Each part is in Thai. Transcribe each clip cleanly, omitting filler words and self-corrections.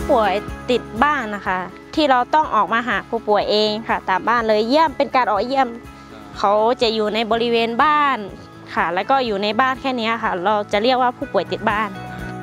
ป่วยติดบ้านนะคะที่เราต้องออกมาหาผู้ป่วยเองค่ะตามบ้านเลยเยี่ยมเป็นการออกเยี่ยมเขาจะอยู่ในบริเวณบ้านค่ะแล้วก็อยู่ในบ้านแค่นี้ค่ะเราจะเรียกว่าผู้ป่วยติดบ้าน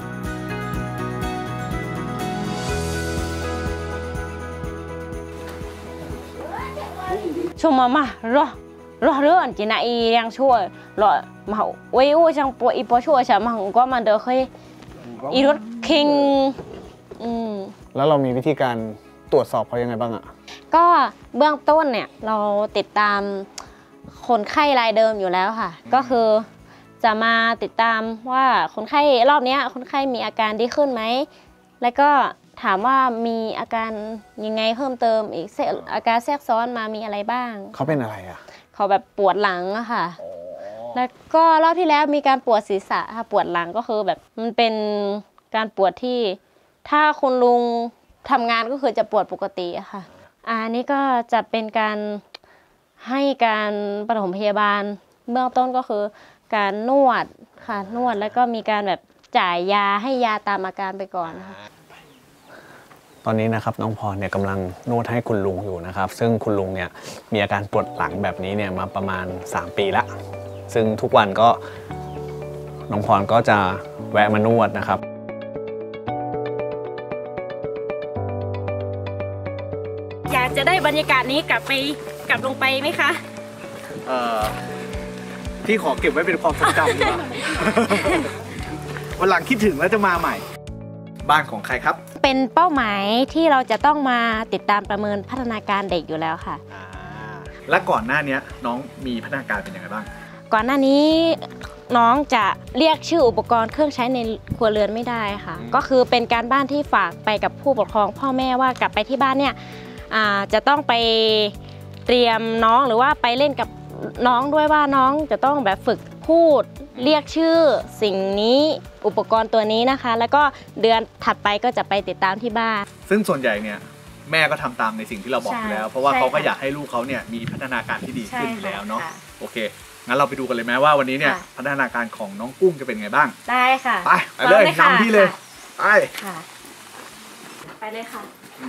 ช่วงมารอเรื่องจีน่าอียังช่วยรอมาเว้ยจังปวดอีปอช่วยฉันมาก็มันเดอเคยอีรถคิงแล้วเรามีวิธีการตรวจสอบเขายังไงบ้างอะก็เบื้องต้นเนี่ยเราติดตามคนไข้รายเดิมอยู่แล้วค่ะก็คือจะมาติดตามว่าคนไข้รอบนี้คนไข้มีอาการดีขึ้นไหมแล้วก็ถามว่ามีอาการยังไงเพิ่มเติมอีกอาการแทรกซ้อนมามีอะไรบ้างเขาเป็นอะไรอะเขาแบบปวดหลังอะค่ะแล้วก็รอบที่แล้วมีการปวดศีรษะค่ะปวดหลังก็คือแบบมันเป็นการปวดที่ถ้าคุณลุงทำงานก็คือจะปวดปกติอะค่ะอันนี้ก็จะเป็นการให้การปฐมพยาบาลเบื้องต้นก็คือการนวดค่ะนวดแล้วก็มีการแบบจ่ายยาให้ยาตามอาการไปก่อนค่ะตอนนี้นะครับน้องพรเนี่ยกำลังนวดให้คุณลุงอยู่นะครับซึ่งคุณลุงเนี่ยมีอาการปวดหลังแบบนี้เนี่ยมาประมาณ3 ปีละซึ่งทุกวันก็น้องพรก็จะแวะมานวดนะครับอยากจะได้บรรยากาศนี้กลับลงไปไหมคะที่ขอเก็บไว้เป็นความทรงจำดีกว่าวันหลังคิดถึงแล้วจะมาใหม่บ้านของใครครับเป็นเป้าหมายที่เราจะต้องมาติดตามประเมินพัฒนาการเด็กอยู่แล้วค่ะและก่อนหน้านี้น้องมีพัฒนาการเป็นยังไงบ้างก่อนหน้านี้น้องจะเรียกชื่ออุปกรณ์เครื่องใช้ในครัวเรือนไม่ได้ค่ะก็คือเป็นการบ้านที่ฝากไปกับผู้ปกครองพ่อแม่ว่ากลับไปที่บ้านเนี่ยจะต้องไปเตรียมน้องหรือว่าไปเล่นกับน้องด้วยว่าน้องจะต้องแบบฝึกพูดเรียกชื่อสิ่งนี้อุปกรณ์ตัวนี้นะคะแล้วก็เดือนถัดไปก็จะไปติดตามที่บ้านซึ่งส่วนใหญ่เนี่ยแม่ก็ทำตามในสิ่งที่เราบอกอยู่แล้วเพราะว่าเขาก็อยากให้ลูกเขาเนี่ยมีพัฒนาการที่ดีขึ้นอยู่แล้วเนาะโอเคงั้นเราไปดูกันเลยไหมว่าวันนี้เนี่ยพัฒนาการของน้องกุ้งจะเป็นไงบ้างได้ค่ะไปเลยนำพี่เลยไปเลยค่ะ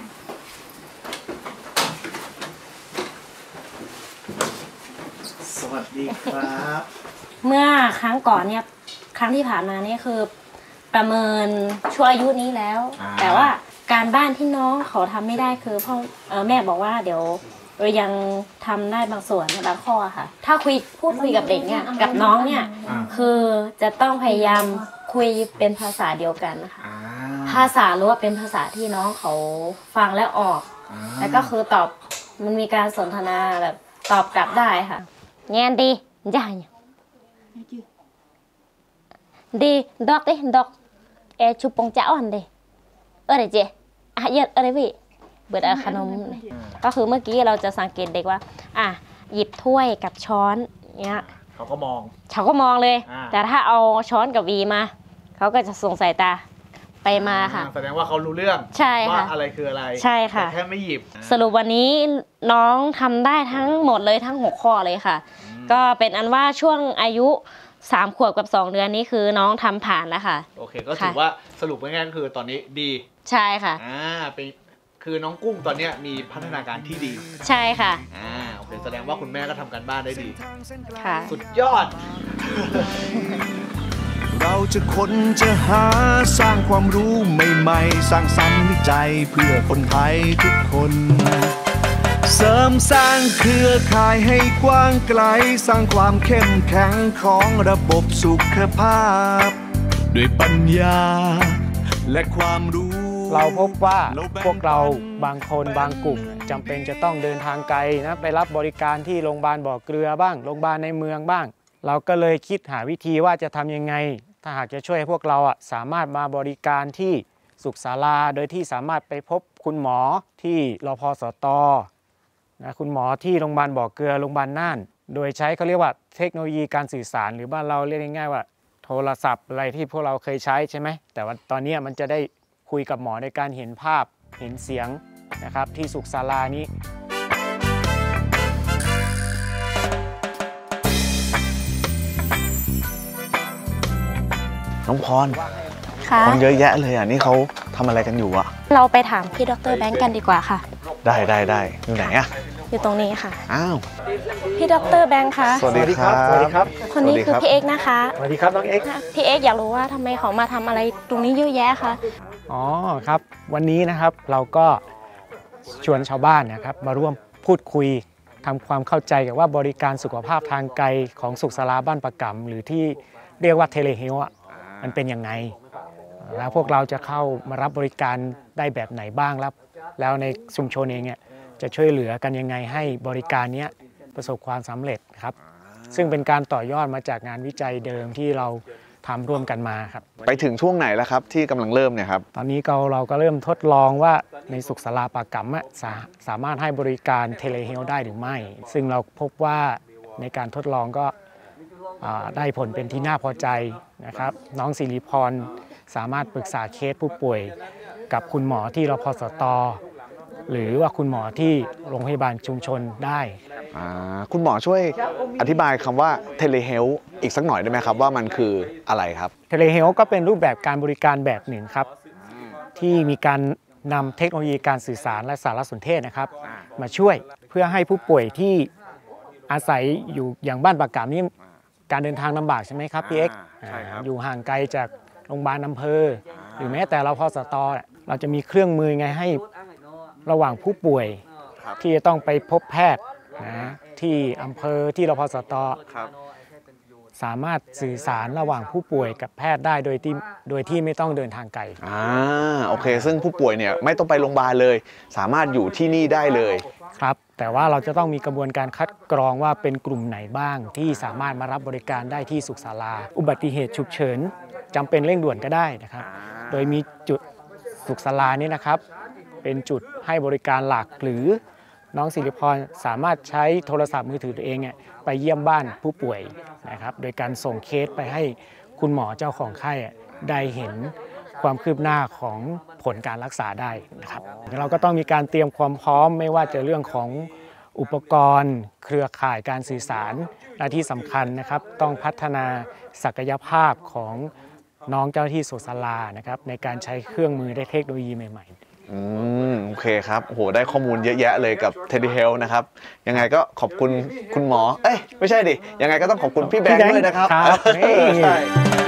สวัสดีครับเมื่อครั้งก่อนเนี่ยครั้งที่ผ่านมานี่คือประเมินช่วงอายุนี้แล้วแต่ว่าการบ้านที่น้องเขาทำไม่ได้คือพ่อแม่บอกว่าเดี๋ยวยังทำได้บางส่วนบางข้อค่ะถ้าพูดคุยกับเด็กเนี่ยกับน้องเนี่ยคือจะต้องพยายามคุยเป็นภาษาเดียวกันนะคะภาษารู้ว่าเป็นภาษาที่น้องเขาฟังและออกแล้วก็คือตอบมันมีการสนทนาแบบตอบกลับได้ค่ะแง่ดีจ่ายดีดอกชุบปงเจ้าอันเดเดี๋ยวเจ๊เยอะอะไรพี่เบิดขนมก็คือเมื่อกี้เราจะสังเกตเด็กว่าหยิบถ้วยกับช้อนเนี้ยเขาก็มองเลยแต่ถ้าเอาช้อนกับวีมาเขาก็จะส่งสายตาไปมาค่ะแสดงว่าเขารู้เรื่องว่าอะไรคืออะไรใช่ค่ะแค่ไม่หยิบสรุปวันนี้น้องทำได้ทั้งหมดเลยทั้ง6 ข้อเลยค่ะก็เป็นอันว่าช่วงอายุ3 ขวบกับ2 เดือนนี้คือน้องทำผ่านแล้วค่ะโอเคก็ถือว่าสรุปง่ายๆก็คือตอนนี้ดีใช่ค่ะเป็นคือน้องกุ้งตอนนี้มีพัฒนาการที่ดีใช่ค่ะโอเคแสดงว่าคุณแม่ก็ทำการบ้านได้ดีค่ะสุดยอดเราจะค้นจะหาสร้างความรู้ใหม่ๆสร้างสรรค์วิจัยเพื่อคนไทยทุกคนเสริมสร้างเครือข่ายให้กว้างไกลสร้างความเข้มแข็งของระบบสุขภาพด้วยปัญญาและความรู้เราพบว่าพวกเราบางคนบางกลุ่มจำเป็นจะต้องเดินทางไกลนะไปรับบริการที่โรงพยาบาลบ่อเกลือบ้างโรงพยาบาลในเมืองบ้างเราก็เลยคิดหาวิธีว่าจะทำยังไงถ้าหากจะช่วยให้พวกเราสามารถมาบริการที่สุขศาลาโดยที่สามารถไปพบคุณหมอที่รพสต.นะคุณหมอที่โรงพยาบาลบ่อเกลือโรงพยาบาลน่านโดยใช้เขาเรียกว่าเทคโนโลยีการสื่อสารหรือบ้านเราเรียกง่ายๆว่าโทรศัพท์อะไรที่พวกเราเคยใช้ใช่ไหมแต่ว่าตอนนี้มันจะได้คุยกับหมอในการเห็นภาพเห็นเสียงนะครับที่สุขศาลานี้น้องพรเยอะแยะเลยนี่เขาททำอะไรกันอยู่อะเราไปถามพี่ดร.แบงค์กันดีกว่าค่ะได้อยู่ไหนอะอยู่ตรงนี้ค่ะอ้าวพี่ดร.แบงค์คะสวัสดีครับสวัสดีครับคนนี้คือพี่เอ็กซ์นะคะสวัสดีครับน้องเอ็กซ์พี่เอ็กซ์อยากรู้ว่าทำไมเขามาทำอะไรตรงนี้เยอะแยะคะอ๋อครับวันนี้นะครับเราก็ชวนชาวบ้านนะครับมาร่วมพูดคุยทำความเข้าใจกับว่าบริการสุขภาพทางไกลของสุขศาลาบ้านปะกำหรือที่เรียกว่าเทเลเฮลท์มันเป็นยังไงแล้วพวกเราจะเข้ามารับบริการได้แบบไหนบ้างแล้วในชุมชนเองเนี่ยจะช่วยเหลือกันยังไงให้บริการนี้ประสบความสำเร็จครับซึ่งเป็นการต่อยอดมาจากงานวิจัยเดิมที่เราทำร่วมกันมาครับไปถึงช่วงไหนแล้วครับที่กำลังเริ่มเนี่ยครับตอนนี้เราก็เริ่มทดลองว่าในสุขศาลาปะกำสามารถให้บริการเทเลเฮลท์ได้หรือไม่ ซึ่งเราพบว่าในการทดลองก็ได้ผลเป็นที่น่าพอใจนะครับน้องสิริพรสามารถปรึกษาเคสผู้ป่วยกับคุณหมอที่รพสต.หรือว่าคุณหมอที่โรงพยาบาลชุมชนได้คุณหมอช่วยอธิบายคำว่าเทเลเฮลท์อีกสักหน่อยได้ไหมครับว่ามันคืออะไรครับเทเลเฮลท์ก็เป็นรูปแบบการบริการแบบหนึ่งครับที่มีการนำเทคโนโลยีการสื่อสารและสารสนเทศนะครับมาช่วยเพื่อให้ผู้ป่วยที่อาศัยอยู่อย่างบ้านปะกำนี่การเดินทางลำบากใช่ไหมครับพี่เอ็กซ์อยู่ห่างไกลจากโรงพยาบาลอำเภอหรือแม้แต่รพสต.เราจะมีเครื่องมือไงให้ระหว่างผู้ป่วยที่จะต้องไปพบแพทย์นะที่อำเภอที่รพสต.สามารถสื่อสารระหว่างผู้ป่วยกับแพทย์ได้โดยที่ไม่ต้องเดินทางไกลโอเคซึ่งผู้ป่วยเนี่ยไม่ต้องไปโรงพยาบาลเลยสามารถอยู่ที่นี่ได้เลยครับแต่ว่าเราจะต้องมีกระบวนการคัดกรองว่าเป็นกลุ่มไหนบ้างที่สามารถมารับบริการได้ที่สุขศาลาอุบัติเหตุฉุกเฉินจำเป็นเร่งด่วนก็ได้นะครับโดยมีจุดสุขศาลานี้นะครับเป็นจุดให้บริการหลักหรือน้องสิริพรสามารถใช้โทรศัพท์มือถือตัวเองไปเยี่ยมบ้านผู้ป่วยนะครับโดยการส่งเคสไปให้คุณหมอเจ้าของไข้ได้เห็นความคืบหน้าของผลการรักษาได้นะครับเราก็ต้องมีการเตรียมความพร้อมไม่ว่าจะเรื่องของอุปกรณ์เครือข่ายการสื่อสารและที่สำคัญนะครับต้องพัฒนาศักยภาพของน้องเจ้าหน้าที่สุขศาลานะครับในการใช้เครื่องมือได้เทคโนโลยีใหม่ๆโอเคครับโหได้ข้อมูลเยอะแยะเลยกับเทเลเฮลท์นะครับยังไงก็ขอบคุณคุณหมอไม่ใช่ดิยังไงก็ต้องขอบคุณพี่แบงค์ด้วยนะครับใช่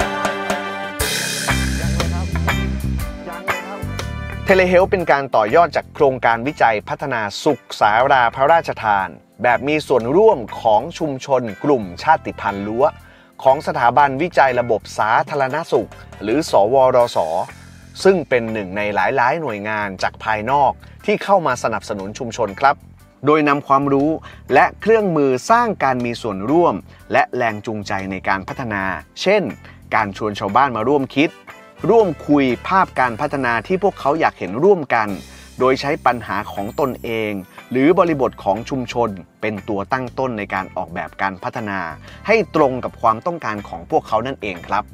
เทเลเฮลท์เป็นการต่อยอดจากโครงการวิจัยพัฒนาสุขศาลาพระราชทานแบบมีส่วนร่วมของชุมชนกลุ่มชาติพันธุ์รั้วของสถาบันวิจัยระบบสาธารณสุขหรือสวรส.ซึ่งเป็นหนึ่งในหลายๆหน่วยงานจากภายนอกที่เข้ามาสนับสนุนชุมชนครับโดยนำความรู้และเครื่องมือสร้างการมีส่วนร่วมและแรงจูงใจในการพัฒนาเช่นการชวนชาวบ้านมาร่วมคิดร่วมคุยภาพการพัฒนาที่พวกเขาอยากเห็นร่วมกันโดยใช้ปัญหาของตนเองหรือบริบทของชุมชนเป็นตัวตั้งต้นในการออกแบบการพัฒนาให้ตรงกับความต้องการของพวกเขานั่นเองครับ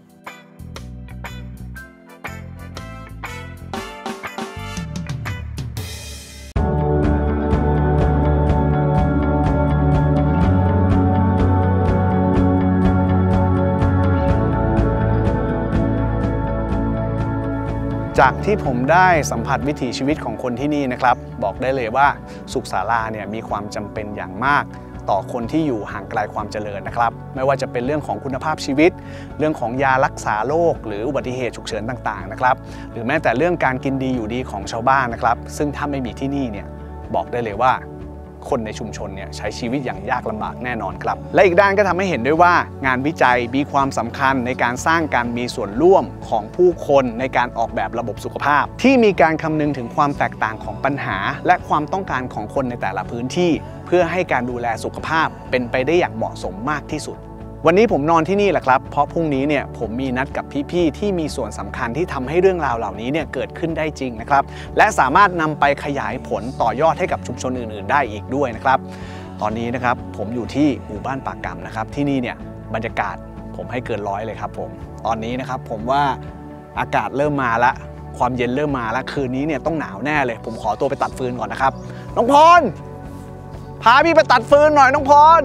จากที่ผมได้สัมผัสวิถีชีวิตของคนที่นี่นะครับบอกได้เลยว่าสุขศาลาเนี่ยมีความจำเป็นอย่างมากต่อคนที่อยู่ห่างไกลความเจริญนะครับไม่ว่าจะเป็นเรื่องของคุณภาพชีวิตเรื่องของยารักษาโรคหรืออุบัติเหตุฉุกเฉินต่างๆนะครับหรือแม้แต่เรื่องการกินดีอยู่ดีของชาวบ้านนะครับซึ่งถ้าไม่มีที่นี่เนี่ยบอกได้เลยว่าคนในชุมชนเนี่ยใช้ชีวิตอย่างยากลำบากแน่นอนครับและอีกด้านก็ทำให้เห็นด้วยว่างานวิจัยมีความสำคัญในการสร้างการมีส่วนร่วมของผู้คนในการออกแบบระบบสุขภาพที่มีการคำนึงถึงความแตกต่างของปัญหาและความต้องการของคนในแต่ละพื้นที่เพื่อให้การดูแลสุขภาพเป็นไปได้อย่างเหมาะสมมากที่สุดวันนี้ผมนอนที่นี่แหละครับเพราะพรุ่งนี้เนี่ยผมมีนัดกับพี่ๆที่มีส่วนสำคัญที่ทำให้เรื่องราวเหล่านี้เนี่ยเกิดขึ้นได้จริงนะครับและสามารถนำไปขยายผลต่อยอดให้กับชุมชนอื่นๆได้อีกด้วยนะครับตอนนี้นะครับผมอยู่ที่หมู่บ้านปากกำนะครับที่นี่เนี่ยบรรยากาศผมให้เกินร้อยเลยครับผมตอนนี้นะครับผมว่าอากาศเริ่มมาแล้วความเย็นเริ่มมาแล้วคืนนี้เนี่ยต้องหนาวแน่เลยผมขอตัวไปตัดฟืนก่อนนะครับน้องพรพาพี่ไปตัดฟืนหน่อยน้องพร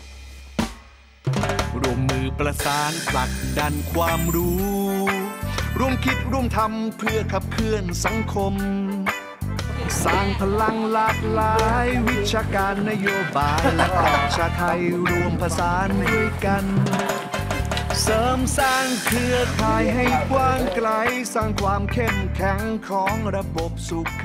ร่วมมือประสานผลักดันความรู้ร่วมคิดร่วมทำเพื่อขับเคลื่อนสังคมสร้างพลังหลากหลายวิชาการนโยบายและปราชาไทยรวมผสานด้วยกันเสริมสร้างเครือข่ายให้กว้างไกลสร้างความเข้มแข็งของระบบสุข